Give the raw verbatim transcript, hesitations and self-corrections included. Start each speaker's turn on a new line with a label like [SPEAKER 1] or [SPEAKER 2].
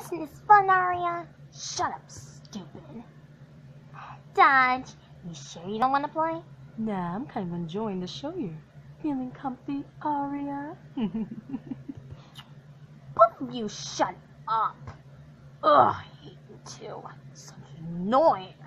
[SPEAKER 1] Isn't this fun, Aria?
[SPEAKER 2] Shut up, stupid.
[SPEAKER 1] Dodge, you sure you don't want to play?
[SPEAKER 2] Nah, I'm kind of enjoying the show here. Feeling comfy, Aria?
[SPEAKER 1] Both of you shut up. Ugh, I hate you too. Such annoying.